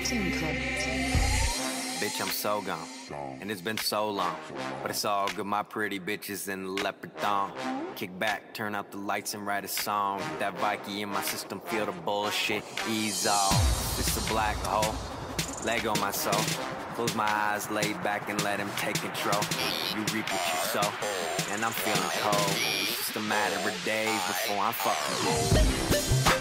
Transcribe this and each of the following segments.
Bitch, I'm so gone, and it's been so long, but it's all good, my pretty bitches in the leopard thong. Kick back, turn out the lights and write a song. That Viking in my system, feel the bullshit, ease off. It's a black hole, leg on my soul. Close my eyes, lay back and let him take control. You reap what you sow, and I'm feeling cold. It's just a matter of days before I'm fucking home.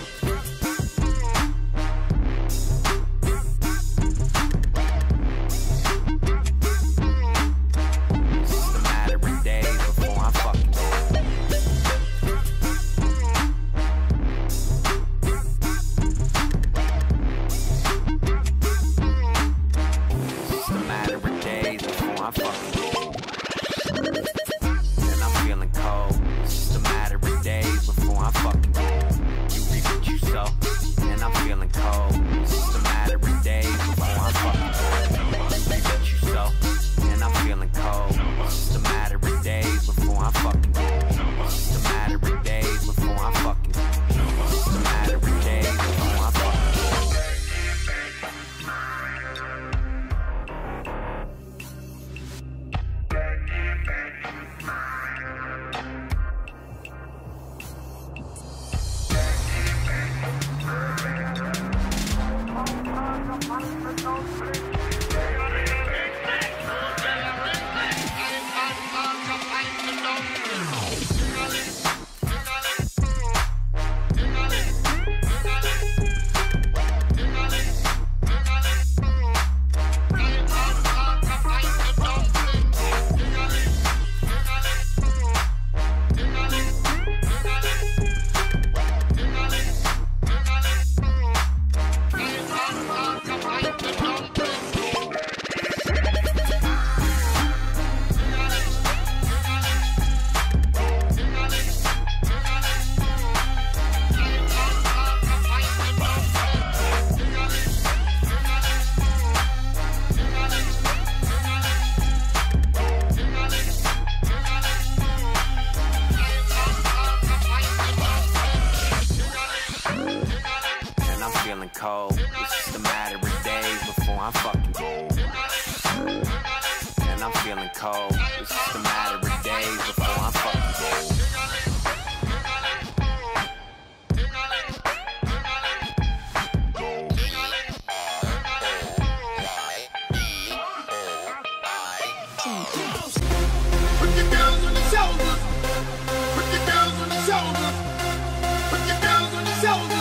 Cold. It's just a matter of days before I'm fucking cold. And I'm feeling cold. It's just a matter of days before I'm fucking cold. Put your girls on the shoulders. Put your girls on the shoulders. Put your girls on the shoulders.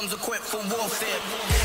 comes equipped for warfare.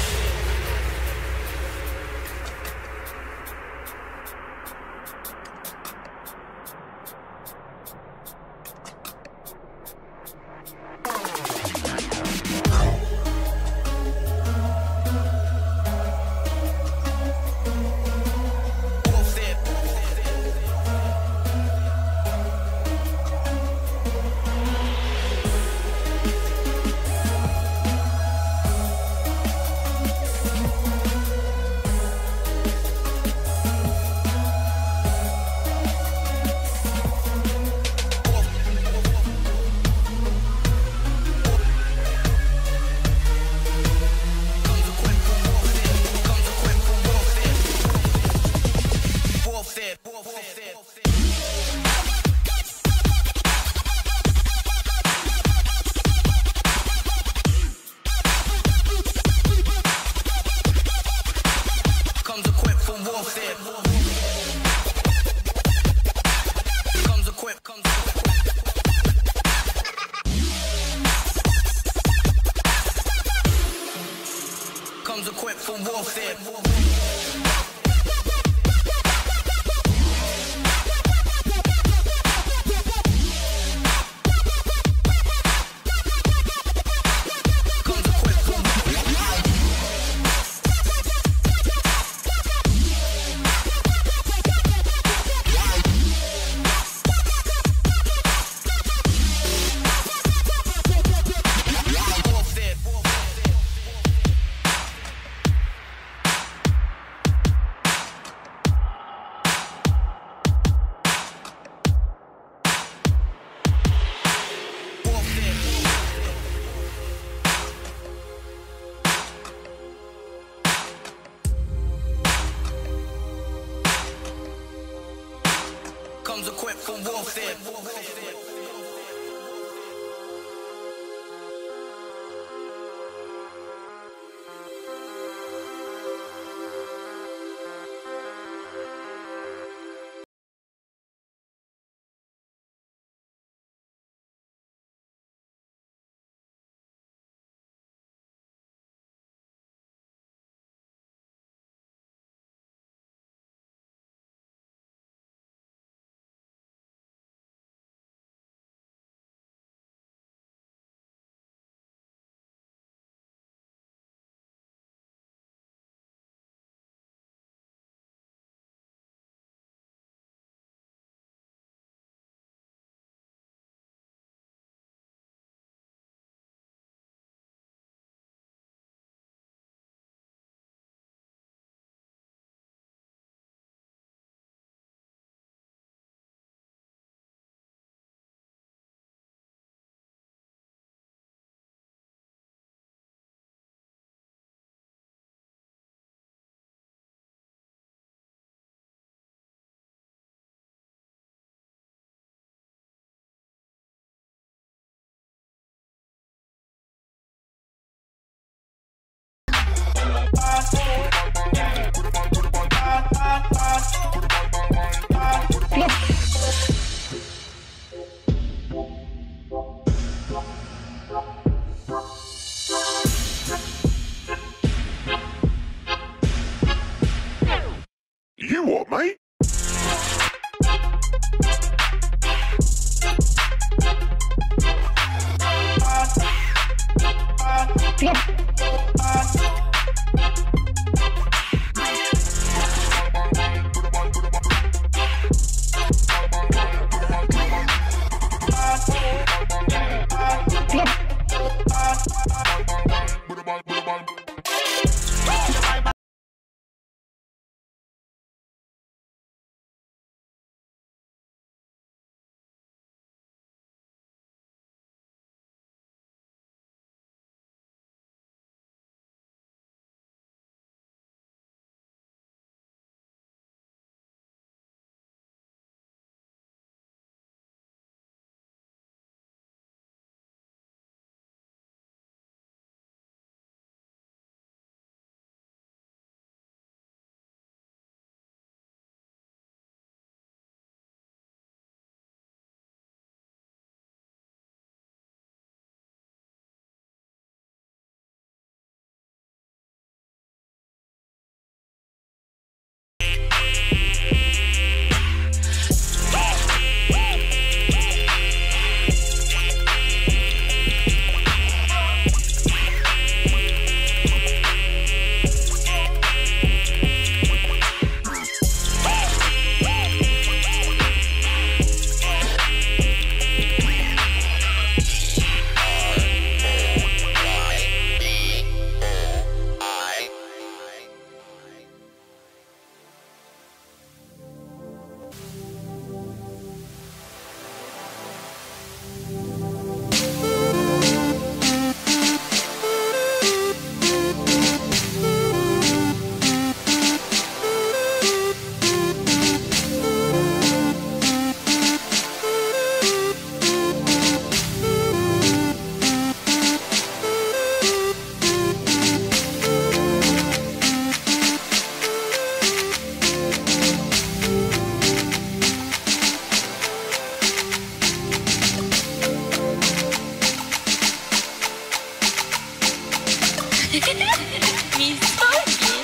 Comes equipped for warfare. Comes equipped for warfare. You what, mate? Mi sogni.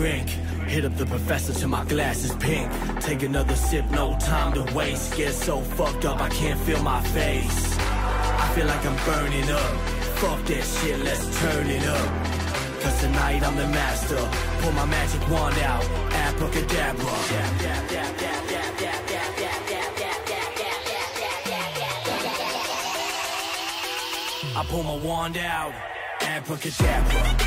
drink. Hit up the professor till my glass is pink. Take another sip, no time to waste. Get so fucked up I can't feel my face. I feel like I'm burning up. Fuck that shit, let's turn it up. Cause tonight I'm the master. Pull my magic wand out, abracadabra. I pull my wand out, abracadabra.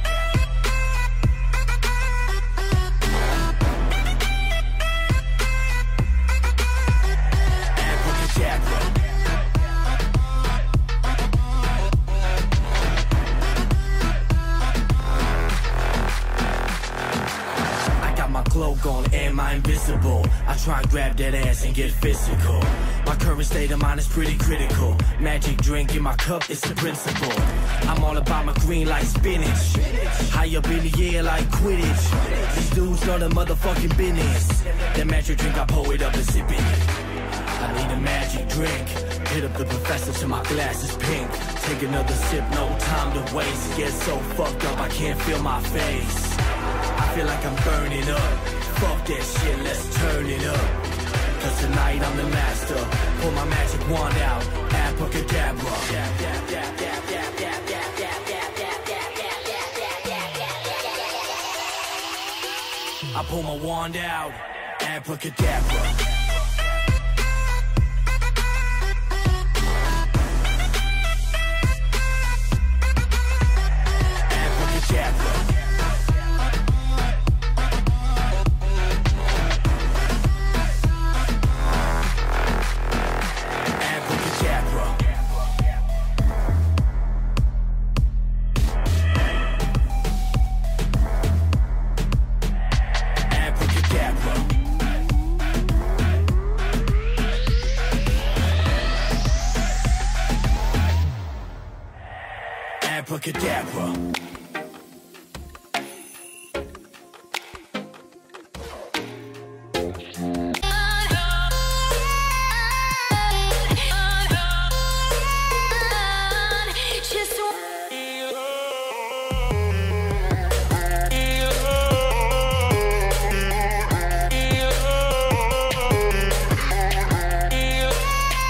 Cloak on, am I invisible? I try and grab that ass and get physical. My current state of mind is pretty critical. Magic drink in my cup, it's a principle. I'm all about my green like spinach. High up in the air like Quidditch. These dudes know the motherfucking business. That magic drink, I pour it up and sip it. I need a magic drink. Hit up the professor till my glass is pink. Take another sip, no time to waste. Get so fucked up I can't feel my face. I feel like I'm burning up. Fuck that shit, let's turn it up. Cause tonight I'm the master. Pull my magic wand out, abracadabra. I pull my wand out, abracadabra. Abracadabra.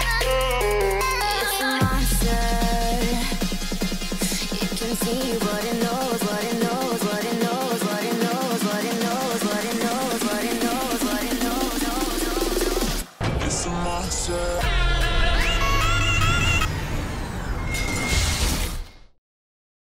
See, but